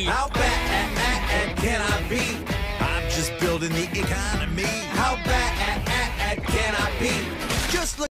me. How bad can I be? I'm just building the economy. How bad can I be?